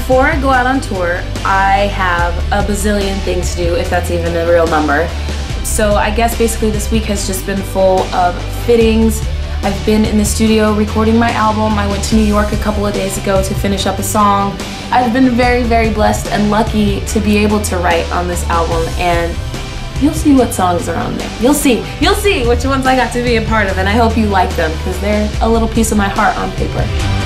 before I go out on tour, I have a bazillion things to do, if that's even a real number. So I guess basically this week has just been full of fittings. I've been in the studio recording my album. I went to New York a couple of days ago to finish up a song. I've been very, very blessed and lucky to be able to write on this album, and you'll see what songs are on there. You'll see which ones I got to be a part of, and I hope you like them because they're a little piece of my heart on paper.